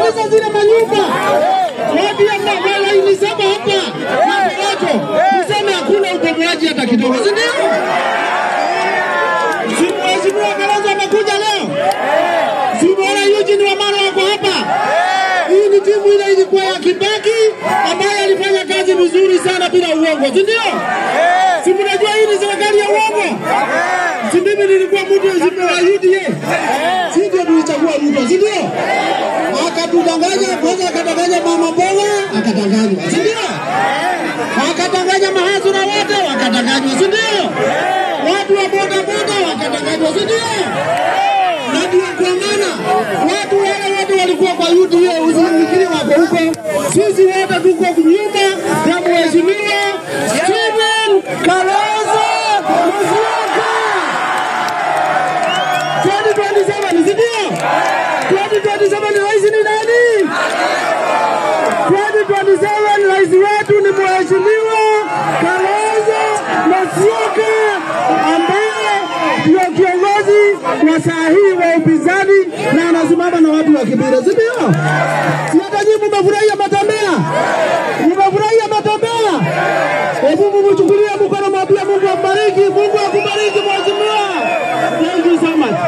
Maliza zile manyumba. Watu ya mabala ilisema hapa. Mambo niseme hakuna ubomoaji hata kidogo. Si ndio? Mheshimiwa Kalonzo amekuja leo. Si bora Eugene Wamalwa wako hapa. Hii ni timu ile ilikuwa ya Kibaki ambaye alifanya kazi vizuri sana bila uongo. Si ndio? Si mnajua hii ni serikali ya uongo. Si mimi nilikuwa mtu wa UDA. Si ndio tulichagua Ruto, si ndio? Akatudanganya, kwanza akadanganya mama mboga, akadanganywa. Si ndio? Akadanganya mahasura wote, wakadanganywa. Si ndio? Watu wa boda boda wakadanganywa. Si ndio? Na ndio kwa maana watu wale wote walikuwa kwa UDA, usifikiri wako huko. Sisi wote tuko nyuma ya Mheshimiwa Stephen Kalonzo Musyoka. 2027 ni ndio? 2027 ni rais ni nani? 2027 rais wetu ni Mheshimiwa Kalonzo Musyoka ambaye ndio kiongozi wa sahihi wa upinzani na anasimama na watu wa Kibera. Si ndio? Si hata nyinyi mmefurahia matembea? Mmefurahia matembea? Hebu mchukulie mkono mwambie Mungu akubariki, Mungu akubariki mheshimiwa. Thank you so much.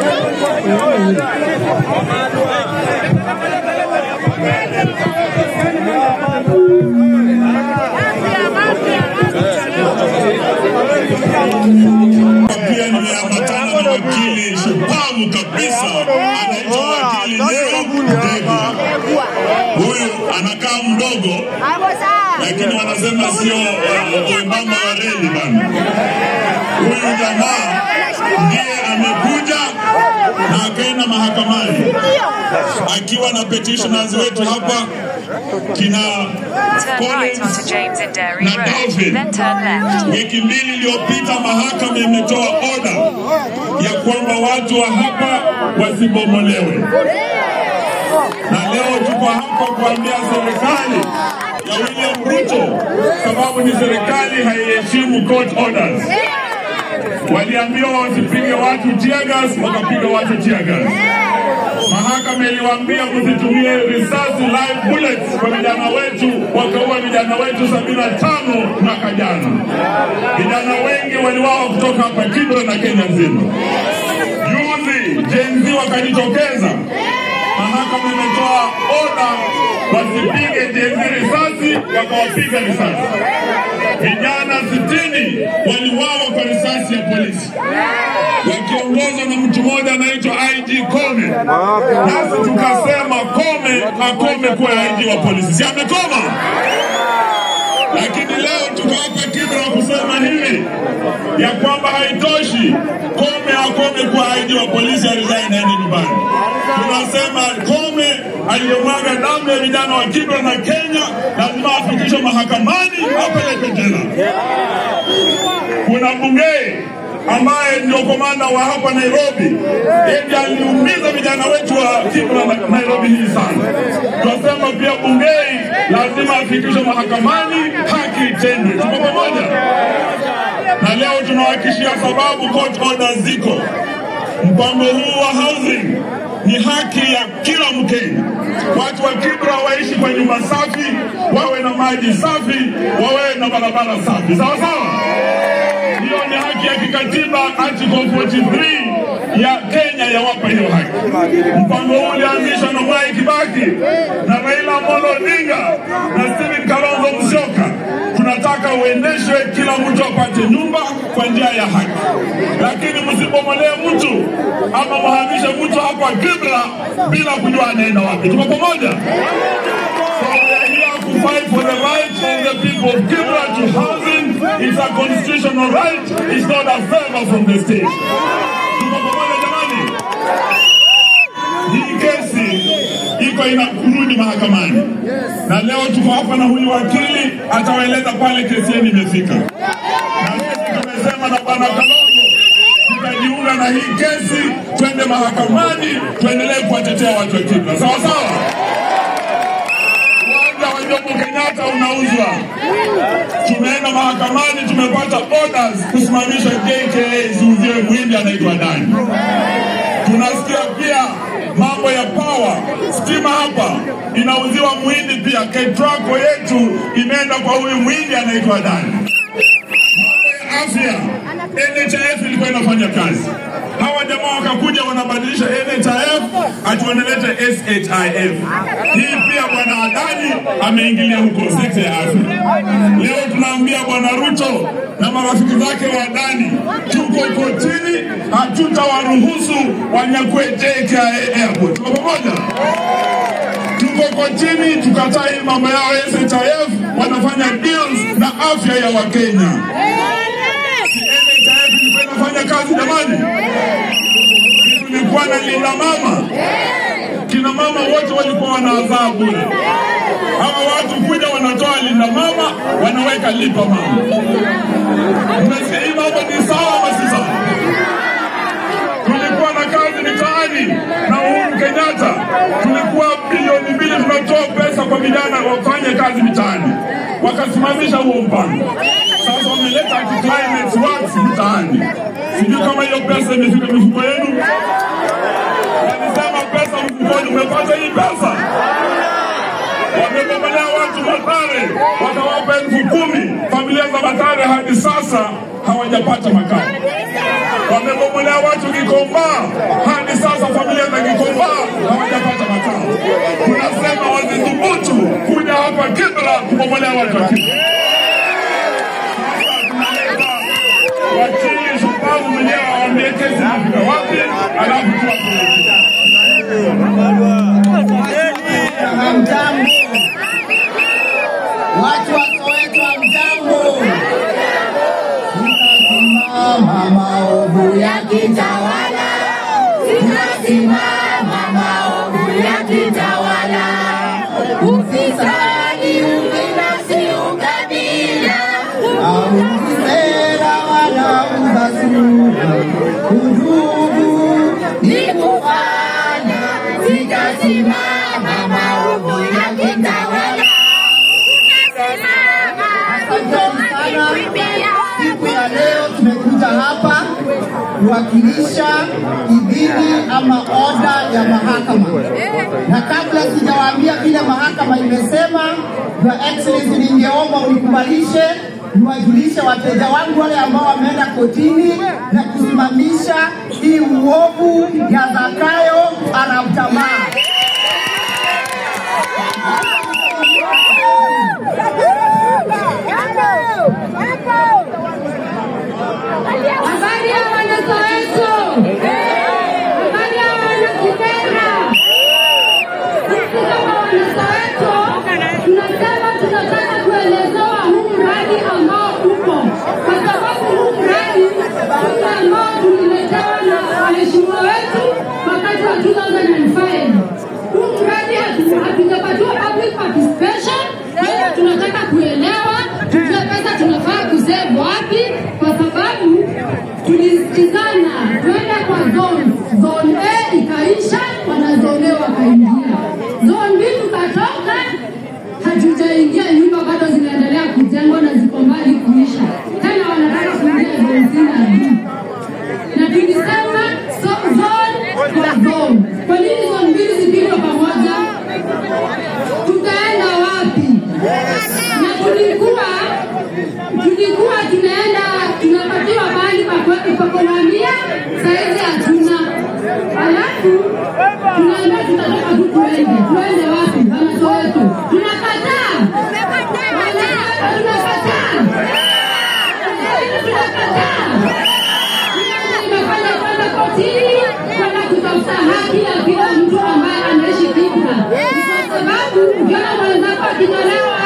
Pia nimeambatana na wakili shupavu kabisa anaitwa wakili Leo Ndegwa. Huyu anakaa mdogo lakini wanasema sio mama wa reli bana. Huyu jamaa ndiye amekuja na akaenda mahakamani akiwa na petitioners wetu hapa kina Collins na David. Wiki mbili iliyopita mahakama imetoa order ya kwamba watu wa hapa wasibomolewe. Na leo tuko hapa kuambia serikali ya William Ruto, sababu ni serikali haiheshimu court orders. Waliambiwa wasipige watu tear gas, wakapiga watu tear gas. Mahakama iliwaambia msitumie risasi live bullets kwa vijana wetu, wakaua vijana wetu 75 mwaka jana. Vijana wengi waliuawa kutoka hapa Kibra na Kenya nzima. Juzi Gen Z wakajitokeza. Mahakama imetoa order wasipige Gen Z risasi, wakawapiga risasi. Vijana 60 waliuawa kwa risasi ya polisi, wakiongozwa na mtu mmoja anaitwa IG Kome. Nasi tukasema Kome akome kuwa IG wa polisi. Si amekoma? Lakini leo tuko hapa Kibra kusema hivi ya kwamba haitoshi Kome akome kuwa IG wa polisi, alizaini aende nyumbani. Tunasema Kome aliyemwaga damu ya vijana wa Kibra na Kenya lazima afikishwe mahakamani, apelekwe jela. Kuna Bungei ambaye ndio komanda wa hapa Nairobi, yeye aliumiza vijana wetu wa Kibra na Nairobi hii sana. Tunasema pia Bungei lazima afikishwe mahakamani, haki itendwe. Tuko pamoja? Na leo tunawahakikishia sababu court orders ziko. Mpango huu wa housing ni haki ya kila Mkenya. Watu wa Kibra waishi kwa nyumba safi, wawe na maji safi, wawe na barabara safi. Sawa sawa? Hiyo ni haki ya kikatiba, article 43 ya Kenya yawapa hiyo haki. Mpango huu ulianzishwa na Mwai Kibaki na Raila Amolo Odinga na Stephen Kalonzo Musyoka. Tunataka uendeshwe, kila mtu apate nyumba kwa njia ya haki. Lakini msibomolee mtu ama muhamishe mtu hapa Kibra bila kujua anaenda wapi. Tuko pamoja? So we are here to fight for the rights of the people of Kibra to housing. It's a constitutional right. It's not a favor from the state. Tuko pamoja jamani? Hii kesi iko inakurudi mahakamani. Na leo tuko hapa na huyu wakili atawaeleza pale kesi yenu imefika. Na sisi tumesema na bwana Kalonzo tutajiunga na hii kesi, twende mahakamani, tuendelee kuwatetea watu wa Kibra. Sawa sawa? Uwanja wa Jomo Kenyatta unauzwa. Tumeenda mahakamani, tumepata orders kusimamisha JKA ziuziwe mwindi anaitwa Dani. Tunasikia pia mambo ya power, stima hapa inauziwa Muhindi pia. Ketrako yetu imeenda kwa huyu Muhindi anaitwa Dani. Mambo ya afya, NHIF ilikuwa inafanya kazi. Hawa jamaa wakakuja wanabadilisha NHIF atuendelete SHIF. Hii pia bwana Adani ameingilia huko sekta ya afya. Leo tunaambia bwana Ruto na marafiki zake wa Adani, tuko kotini, hatutawaruhusu wanyakue JKIA Airport. Tuko pamoja? Tuko kotini, tukatai mambo yao SHIF, wanafanya deals na afya ya Wakenya. NHIF ilikuwa inafanya kazi jamani. Tulikuwa na linda mama. Kina mama wote walikuwa wanazaa bure. Hawa watu kuja wanatoa linda mama, wanaweka lipa mama. Unasikia hii mambo ni sawa ama si sawa? Tulikuwa na kazi mitaani na Uhuru Kenyatta. Tulikuwa bilioni 2 tunatoa pesa kwa vijana wafanye kazi mitaani. Wakasimamisha huo mpango. Sasa wameleta climate works mitaani. Sijui kama hiyo pesa imefika mifuko yenu. Walisema pesa mfukoni, umepata hii pesa? Wamebomolea watu Mathare, wakawapa 10,000. Familia za Mathare hadi sasa hawajapata makao. Wamebomolea watu Gikomba, hadi sasa familia za Gikomba hawajapata makao. Tunasema wasithubutu kuja hapa Kibra kubomolea watu wa Kibra. Wakili shupavu mwenyewe waambie kesi inafika wapi, alafu tuwapeleke. Hamjambo. Watu wa Soweto hamjambo. Tunasimama maovu ya kitawala. Tunasimama maovu ya kitawala. Ufisadi, ubinafsi, ukabila. Sera wala ubasura. Udugu ni kufanya. Sitasimama maovu ya kitawala. Siku ya leo tumekuja hapa kuwakilisha idhini ama oda ya mahakama. Na kabla sijawaambia vile mahakama imesema, Your Excellency, ningeomba unikubalishe niwajulishe wateja wangu wale ambao wameenda kotini na kusimamisha hii uovu ya Zakayo Arap Jamaa. Habari ya wana Soweto. Habari ya wana Kibera. Sisi kama wana Soweto tunasema tunataka kuelezewa huu mradi ambao upo, kwa sababu huu mradi ambao tuliletewa na waheshimiwa wetu wakati wa 2005. Huu mradi hatujapatiwa public participation. Tunataka kuelewa tujue pesa tunafaa kusave wapi, kwa sababu tulisikizana twende kwa zone. Zone A ikaisha, wana zone A wakaingia. Zone B tukatoka, hatujaingia, nyumba bado zinaendelea kujengwa na ziko mbali kuisha. Tena wanataka kuingia zone C na D. Na tulisema zone kwa zone. Kwa nini zone mbili zipigwe pamoja? Tutaenda wapi? Na tulikuwa tunaenda tunapatiwa bali pa kuhamia, saizi hatuna. Alafu tunaenda tunataka tuende wapi? Wana Soweto tunakataa. Tunafanya kwenda kotini, kwenda kutafuta haki ya kila mtu ambaye anaishi Kibra. Kwa sababu ukiona mwenzako akitolewa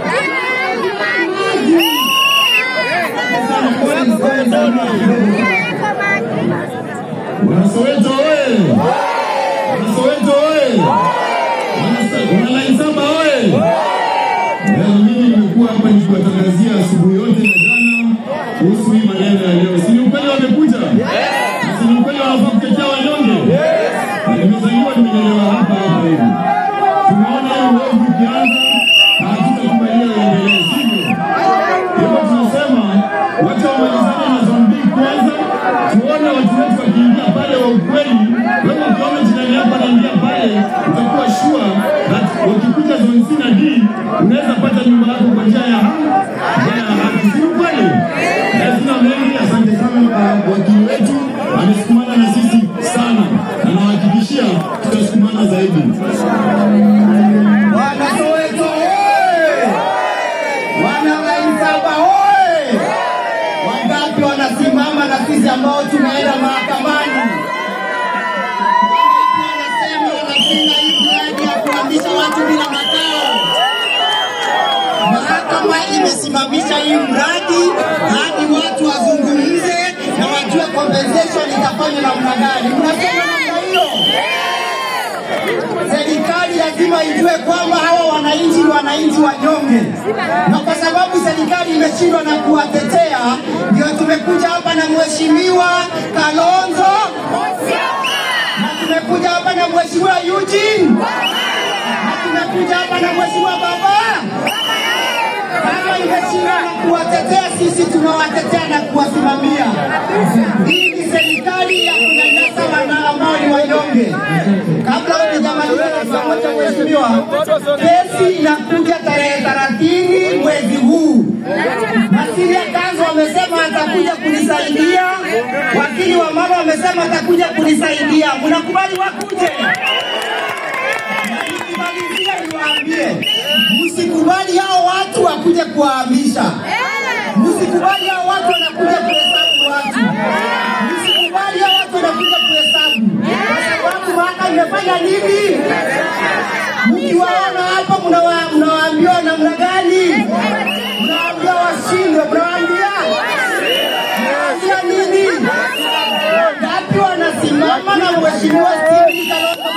Wanasoweto oye! Wanasoweto oye! Wanalaisaba oye! Mimi nimekuwa hapa nikiwatangazia asubuhi yote na jana kuhusu hii maneno ya leo. Si ni ukweli wamekuja? Si ni ukweli wanafaa kutetea wanyonge? Nimezaliwa nimelelewa hapa hivi. Tunaona hiyo uovu ukianza na hatutakubalia uendelee, sivyo? Hivyo tunasema wacha wamalizane na zombi kwanza, tuone watu wetu wakiingia pale wa ukweli. Wewe ukiona jirani yako anaingia ukikuja zone C na D unaweza pata nyumba yako kwa njia ya haki. Si kweli? Lazima mengi. Asante sana kwa wakili wetu, amesukumana na sisi sana, na nawahakikishia tutasukumana zaidi. Wana Soweto hoye! Wana Laisaba hoye! Wangapi wanasimama na sisi ambao tunaenda mahakamani? Wanasema wanapinga hii mradi ya kuhamisha watu bila makao. Mahakama imesimamisha hii mradi hadi watu wazungumze na wajue compensation itafanywa namna gani. Mnasema namna hiyo? Serikali lazima ijue kwamba hawa wananchi ni wananchi wanyonge, na kwa sababu serikali imeshindwa na kuwatetea, ndio tumekuja hapa na Mheshimiwa Kalonzo, na tumekuja hapa na Mheshimiwa Eugene, na tumekuja hapa na Mheshimiwa Baba. Kama imeshindwa na kuwatetea, sisi tunawatetea na kuwasimamia. Hii ni serikali ya kunyanyasa wana ambao ni wanyonge. Kabla hujamaliza na pamoja Mheshimiwa, kesi inakuja tarehe 30 mwezi huu. Masiria Kanzo wamesema atakuja kunisaidia, wakili wa mama wamesema atakuja kunisaidia. Mnakubali wakuje? Nikimalizia niwaambie, msikubali hao watu wakuje kuwahamisha. Msikubali hao watu wanakuja kuhesabu watu. Msikubali hao watu wanakuja kuhesabu. Kwa sababu mahakama imefanya nini? Mkiwaona hapa mnawaambia namna gani? Mnawaambia washindwe, mnawaambia nini? Ngapi wanasimama na Mheshimiwa Stephen Kalonzo?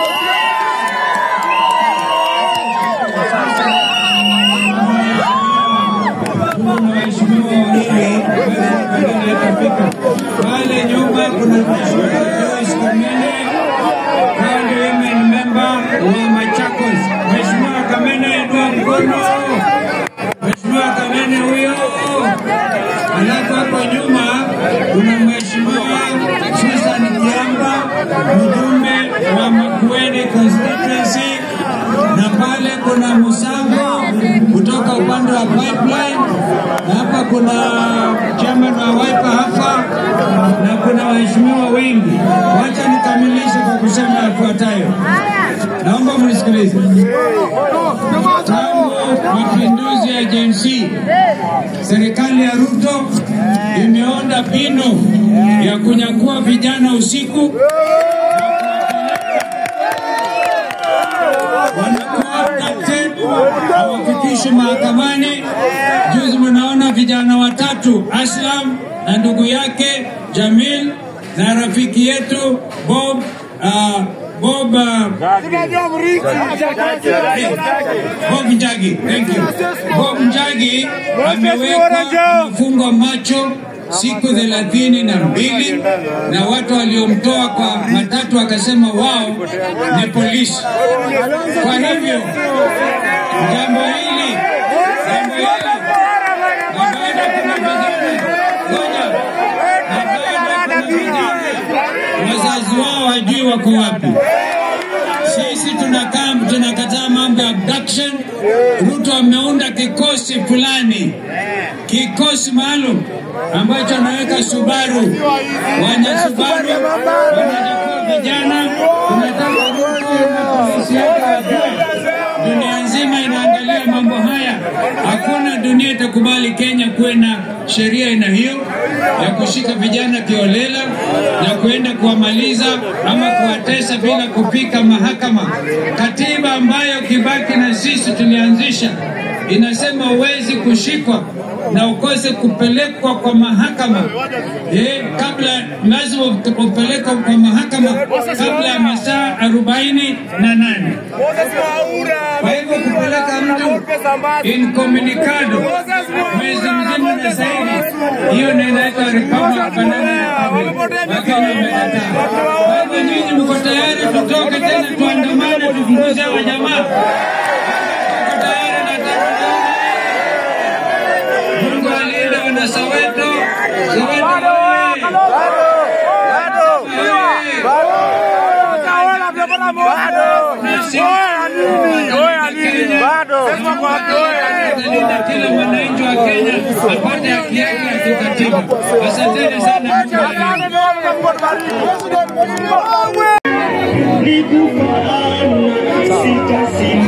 Pale nyuma kuna Joyce Kamene, county women member wa Machakos. Mheshimiwa Kamene, inua mkono. Mheshimiwa Kamene huyo. Alafu hapo nyuma kuna Mheshimiwa Susan Kiamba, mjumbe wa Makueni constituency, na pale kuna Musango kutoka upande wa Pipeline, na hapa kuna chairman wa Wiper hapa, na kuna waheshimiwa wengi. Wacha nikamilishe kwa kusema yafuatayo. Naomba mnisikilize. Tangu mapinduzi ya Gen Z, serikali ya Ruto imeonda mbinu ya kunyakua vijana usiku, hawafikishi mahakamani. Juzi mnaona vijana watatu, Aslam na ndugu yake Jamil na rafiki yetu Bob Njagi. Thank you. Bob Njagi amewekwa mfungo macho siku 32 na watu waliomtoa kwa matatu wakasema wao ni polisi. Kwa hivyo jambo hili wazazi wao hajui wako wapi. Sisi tunakataa mambo ya abduction. Ruto ameunda kikosi fulani, kikosi maalum ambacho anaweka Subaru, wanya Subaru wanachukua vijana. Tunataka dunia nzima inaangalia mambo haya. Hakuna dunia itakubali Kenya kuwe na sheria ina hiyo ya kushika vijana kiolela na kuenda kuwamaliza ama kuwatesa bila kupika mahakama. Katiba ambayo Kibaki na sisi tulianzisha inasema huwezi kushikwa na ukose kupelekwa kwa mahakama. Kabla lazima upelekwa kwa mahakama kabla ya masaa 48. Kwa hivyo kupeleka mtu incommunicado mwezi mzima na zaidi, hiyo ndio inaitwa Republic of Banana. Wakenya wamekataa. Kwa hivyo nyinyi mko tayari tutoke tena tuandamane tufunguze wa jamaa? Mungu alinde wana Soweto. Soweto atalinda kila mwananchi wa Kenya apate haki yake ya kikatiba. Asanteni sana. Mungu awabariki.